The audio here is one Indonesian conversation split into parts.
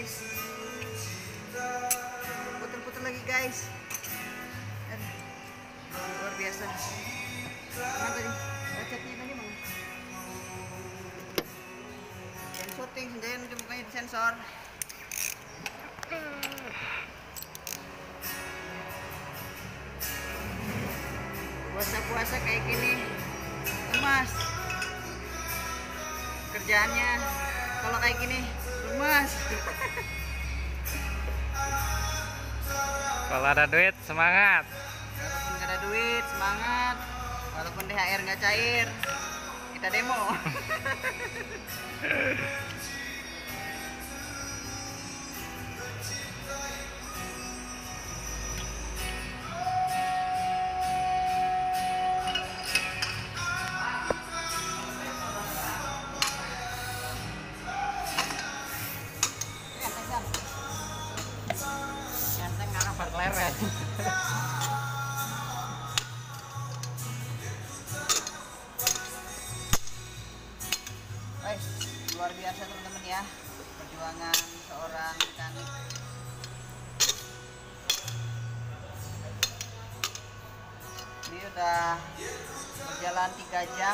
Putar-putar lagi guys. Luar biasa. Mana tadi? Bacatnya tadi mana? Dan syuting sendiri itu bukannya disensor. Puasa-puasa kayak gini lemas kerjaannya, kalau kayak gini lemas. Kalau ada duit semangat. Walaupun gak ada duit semangat, walaupun THR nggak cair kita demo. Nyanteng karena berleret. Luar biasa teman-teman ya, perjuangan seorang mekanik. Ini udah berjalan 3 jam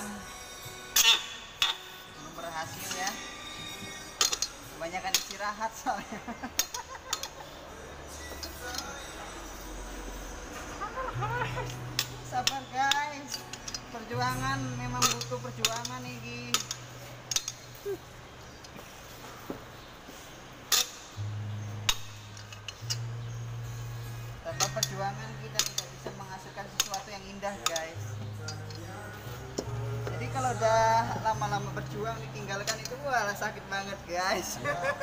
belum berhasil ya, kebanyakan istirahat soalnya. Sabar guys, perjuangan memang butuh perjuangan nih. Tanpa perjuangan kita tidak bisa menghasilkan sesuatu yang indah guys. Jadi kalau udah lama-lama berjuang ditinggalkan itu wah sakit banget guys.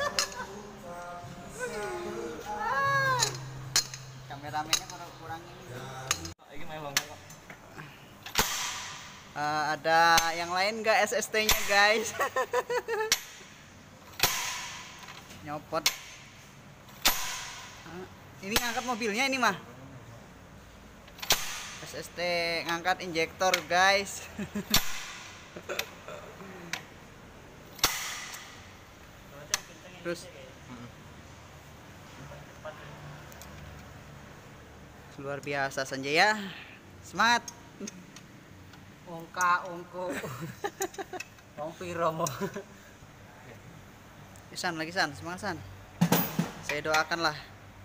Kameramennya kurang ini. Ada yang lain nggak SST-nya guys? Nyopot. Ini ngangkat mobilnya ini mah. SST ngangkat injektor guys. Terus luar biasa Sanjaya, semangat. Ungko wong piro mo. San lagi San, semangat San. Saya doakan lah.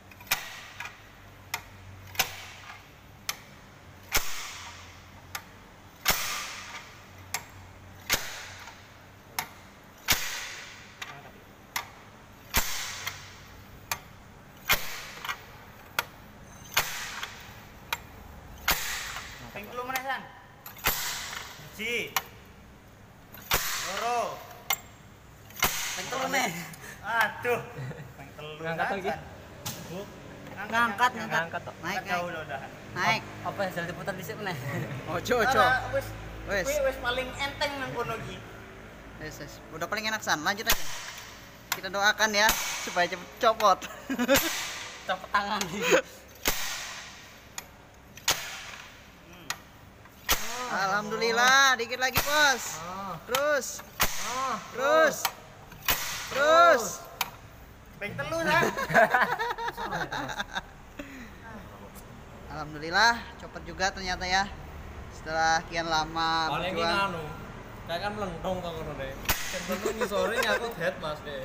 Ping telu meneh San. 1 loro. Ping telu meneh. Aduh. Ping telu. Ngangkat lagi. Bu. Ngangkat. Naik. Naik. Apa hasil diputar dhisik meneh? Ojo. Wis paling enteng nang kono iki. Wes. Udah paling enak San, lanjut aja. Kita doakan ya supaya cepet copot. Copot tangan. Alhamdulillah, dikit lagi bos. Terus. Ping telu San. Alhamdulillah, copot juga ternyata ya. Setelah kian lama paling ini berjuang. anu kayak kan melentong kok ngono deh. Cenderung ngisore nyangkut head Mas deh.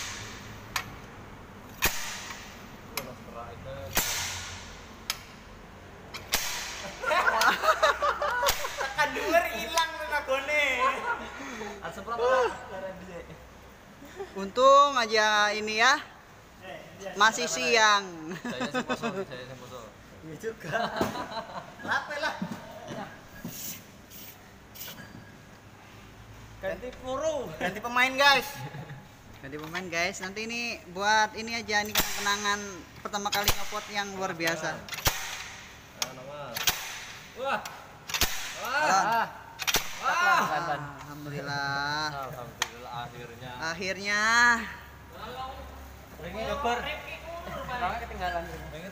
Tekan dhuwur ilang tenagane. Asep berapa? Untung aja ini ya. Masih siang. Saya semposo. Iya juga. Lape lah. Ganti pemain guys. Ganti pemain guys. Nanti ini buat ini aja, ini kenangan pertama kali ngepot yang luar biasa. Wah. Alhamdulillah. Alhamdulillah Akhirnya. Ringi dokter. Ketinggalan.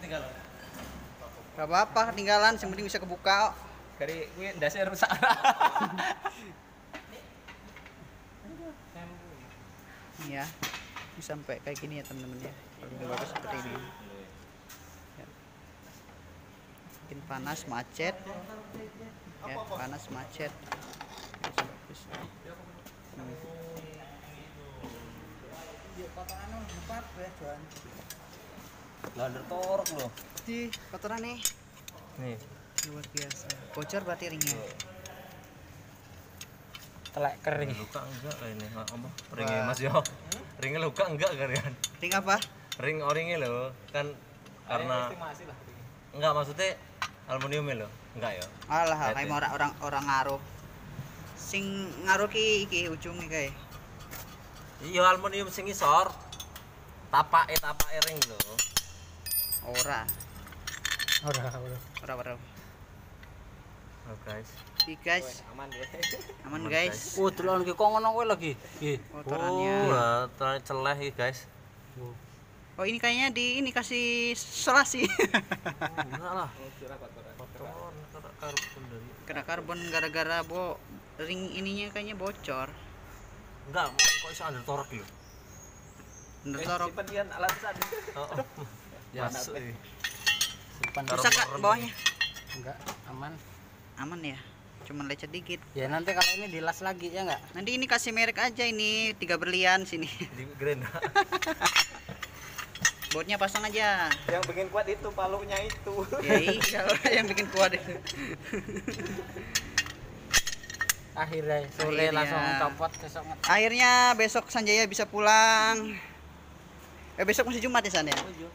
Gak apa-apa ketinggalan, yang penting bisa kebuka kok. Dari kuwi ndase rusak. Iya. Ini sampai kayak gini ya teman-teman ya. Paling bagus seperti ini. Ya. Bikin panas macet. Ya, panas macet. Bagus. Lah ada torok loh. Di kotoran nih. Nih. Luar biasa. Bocor berarti ringnya. Telek kering. Luka enggak kayak ini. Apa? Ringnya Mas yo. Ringnya luka enggak kalian? Ring apa? Ring oringnya loh. Kan karena enggak maksudnya aluminiumnya loh. Enggak ya. Alah, kayak orang ngaruh. Sing ngaruh iki ujungnya kayak. Iya aluminium sing isor. Tapake ring loh. Ora. Oh guys. Iki guys. Aman deh. Aman guys. Oh, delon iki kok ngono kowe lagi. Nggih. Kotorannya. Wah, ternyata celeh iki guys. Oh, ini kayaknya ini kasih solasi. Enggak lah. Kena karbon gara-gara ring ininya kayaknya bocor. Enggak, kok iso under torok lho. Bener torok. Simpan alat tadi. Heeh. Masuk iki. Simpan Rusak gak bawahnya? Enggak, aman. Aman ya. Cuman lecet dikit. Ya nanti kalau ini dilas lagi ya enggak? Nanti ini kasih merek aja ini 3 berlian sini. Di Grand. Botnya pasang aja. Yang bikin kuat itu palunya itu. Ya iya yang bikin kuat itu. Akhirnya sore Akhirnya. langsung copot besok. Akhirnya besok Sanjaya bisa pulang. Besok masih Jumat ya San ya?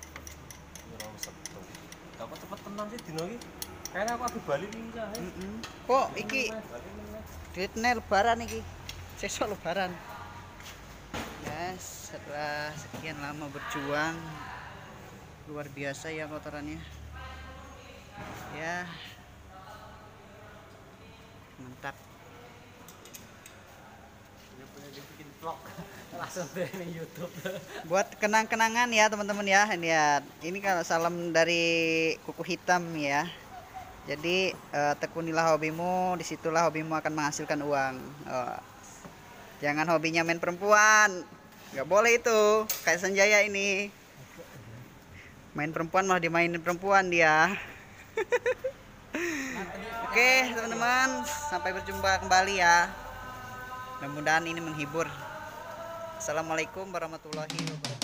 Kok cepet tenan sih dino iki? Kayaknya aku habis bali nih ya. Kok iki duitnya lebaran iki. Sesok lebaran. Yes, setelah sekian lama berjuang luar biasa ya kotorannya. Ya. Mantap. Bikin vlog langsung dari YouTube. Buat kenang-kenangan ya teman-teman ya. Ini kalau salam dari Kuku Hitam ya. Jadi tekunilah hobimu, disitulah hobimu akan menghasilkan uang. Jangan hobinya main perempuan, nggak boleh itu. Kayak Sanjaya ini, main perempuan malah dimainin perempuan dia. Oke teman-teman, sampai berjumpa kembali ya. Mudah-mudahan ini menghibur. Assalamualaikum warahmatullahi wabarakatuh.